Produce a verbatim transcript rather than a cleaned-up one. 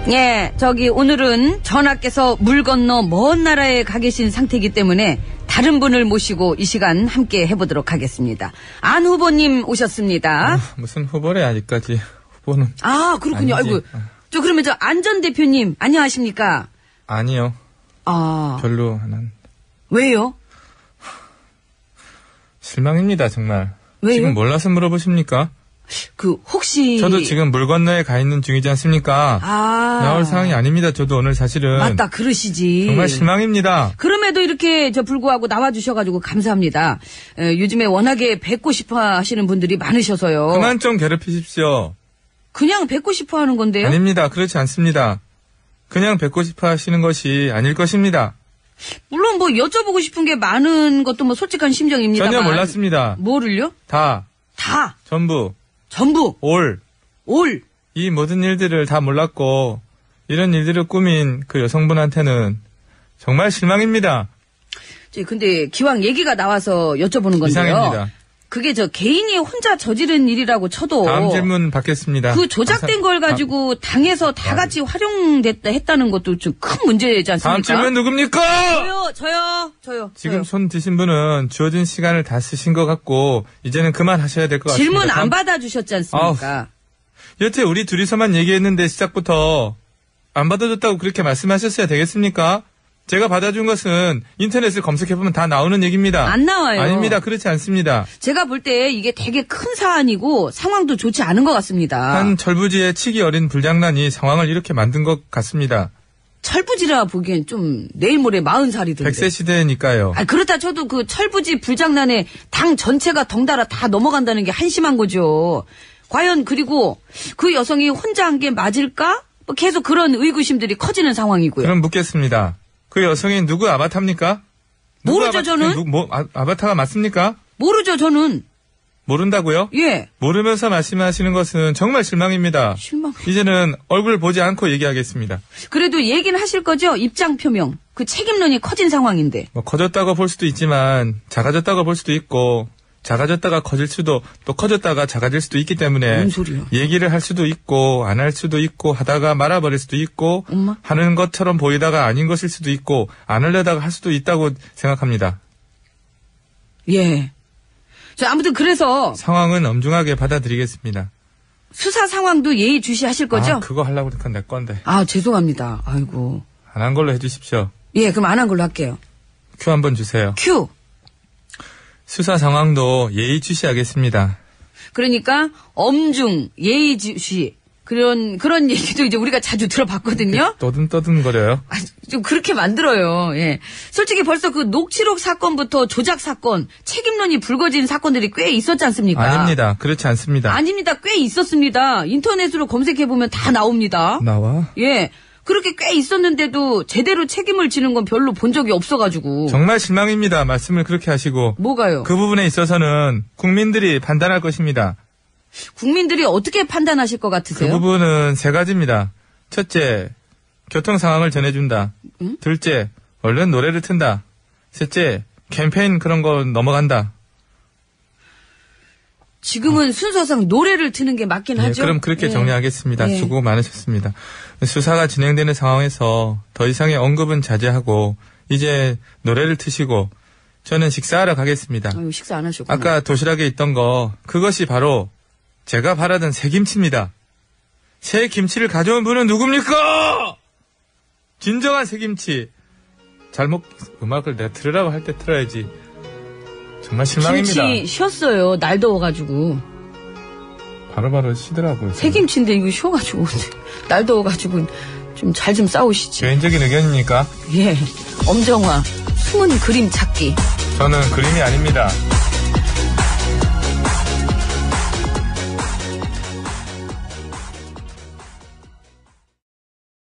예, 저기 오늘은 전하께서 물 건너 먼 나라에 가 계신 상태이기 때문에 다른 분을 모시고 이 시간 함께 해보도록 하겠습니다. 안 후보님 오셨습니다. 아, 무슨 후보래 아직까지. 후보는. 아, 그렇군요. 아니지. 아이고. 저 그러면 저 안 전 대표님 안녕하십니까? 아니요. 아. 별로 난. 왜요? 실망입니다, 정말. 왜요? 지금 몰라서 물어보십니까? 그 혹시 저도 지금 물 건너에 가 있는 중이지 않습니까? 아. 나올 상황이 아닙니다. 저도 오늘 사실은. 맞다, 그러시지. 정말 실망입니다. 그럼에도 이렇게 저 불구하고 나와주셔가지고 감사합니다. 에, 요즘에 워낙에 뵙고 싶어 하시는 분들이 많으셔서요. 그만 좀 괴롭히십시오. 그냥 뵙고 싶어 하는 건데요? 아닙니다. 그렇지 않습니다. 그냥 뵙고 싶어 하시는 것이 아닐 것입니다. 물론 뭐 여쭤보고 싶은 게 많은 것도 뭐 솔직한 심정입니다만. 전혀 몰랐습니다. 뭐를요? 다. 다. 전부. 전부. 올. 올. 이 모든 일들을 다 몰랐고 이런 일들을 꾸민 그 여성분한테는 정말 실망입니다. 저 근데 기왕 얘기가 나와서 여쭤보는 건데요. 이상입니다. 그게 저 개인이 혼자 저지른 일이라고 쳐도 다음 질문 받겠습니다. 그 조작된 감사... 걸 가지고 당에서 다 같이 활용됐다 했다는 것도 좀 큰 문제지 않습니까? 다음 질문 누굽니까? 저요, 저요, 저요. 지금 저요. 손 드신 분은 주어진 시간을 다 쓰신 것 같고 이제는 그만하셔야 될 것 같습니다. 질문 안 받아주셨지 않습니까? 아우, 여태 우리 둘이서만 얘기했는데 시작부터 안 받아줬다고 그렇게 말씀하셨어야 되겠습니까? 제가 받아준 것은 인터넷을 검색해보면 다 나오는 얘기입니다. 안 나와요. 아닙니다. 그렇지 않습니다. 제가 볼 때 이게 되게 큰 사안이고 상황도 좋지 않은 것 같습니다. 한 철부지의 치기 어린 불장난이 상황을 이렇게 만든 것 같습니다. 철부지라 보기엔 좀 내일 모레 마흔 살이던데. 백 세 시대니까요. 아, 그렇다 쳐도 그 철부지 불장난에 당 전체가 덩달아 다 넘어간다는 게 한심한 거죠. 과연 그리고 그 여성이 혼자 한 게 맞을까? 뭐 계속 그런 의구심들이 커지는 상황이고요. 그럼 묻겠습니다. 그 여성이 누구 아바타입니까? 누구 모르죠, 아바타, 저는. 누, 뭐, 아, 아바타가 맞습니까? 모르죠, 저는. 모른다고요? 예. 모르면서 말씀하시는 것은 정말 실망입니다. 실망. 이제는 얼굴 보지 않고 얘기하겠습니다. 그래도 얘기는 하실 거죠? 입장 표명. 그 책임론이 커진 상황인데. 뭐 커졌다고 볼 수도 있지만 작아졌다고 볼 수도 있고 작아졌다가 커질 수도 또 커졌다가 작아질 수도 있기 때문에 뭔 소리야? 얘기를 할 수도 있고 안 할 수도 있고 하다가 말아버릴 수도 있고 엄마? 하는 것처럼 보이다가 아닌 것일 수도 있고 안 하려다가 할 수도 있다고 생각합니다. 예. 자, 아무튼 그래서 상황은 엄중하게 받아들이겠습니다. 수사 상황도 예의 주시하실 거죠? 아, 그거 하려고 그러니까 내 건데. 아, 죄송합니다. 아이고. 안 한 걸로 해주십시오. 예, 그럼 안 한 걸로 할게요. 큐 한번 주세요. 큐. 수사 상황도 예의주시하겠습니다. 그러니까 엄중, 예의주시 그런 그런 얘기도 이제 우리가 자주 들어봤거든요. 떠든떠든거려요. 아, 좀 그렇게 만들어요. 예. 솔직히 벌써 그 녹취록 사건부터 조작 사건, 책임론이 불거진 사건들이 꽤 있었지 않습니까? 아닙니다. 그렇지 않습니다. 아닙니다. 꽤 있었습니다. 인터넷으로 검색해 보면 다 나옵니다. 나와? 예. 그렇게 꽤 있었는데도 제대로 책임을 지는 건 별로 본 적이 없어가지고. 정말 실망입니다. 말씀을 그렇게 하시고. 뭐가요? 그 부분에 있어서는 국민들이 판단할 것입니다. 국민들이 어떻게 판단하실 것 같으세요? 그 부분은 세 가지입니다. 첫째, 교통 상황을 전해준다. 응? 둘째, 얼른 노래를 튼다. 셋째, 캠페인 그런 거 넘어간다. 지금은 순서상 노래를 트는 게 맞긴 예, 하죠. 그럼 그렇게 예. 정리하겠습니다. 예. 수고 많으셨습니다. 수사가 진행되는 상황에서 더 이상의 언급은 자제하고 이제 노래를 트시고 저는 식사하러 가겠습니다. 아유, 식사 안 하셨구나. 아까 도시락에 있던 거 그것이 바로 제가 바라던 새김치입니다. 새김치를 가져온 분은 누굽니까? 진정한 새김치. 잘못 음악을 내가 들으라고 할 때 틀어야지. 정말 실망입니다. 김치 쉬었어요. 날 더워가지고. 바로바로 쉬더라고요. 새김치인데 이거 쉬어가지고 날 더워가지고 좀 잘 좀 싸우시지. 개인적인 의견입니까? 예. 엄정화 숨은 그림 찾기. 저는 그림이 아닙니다.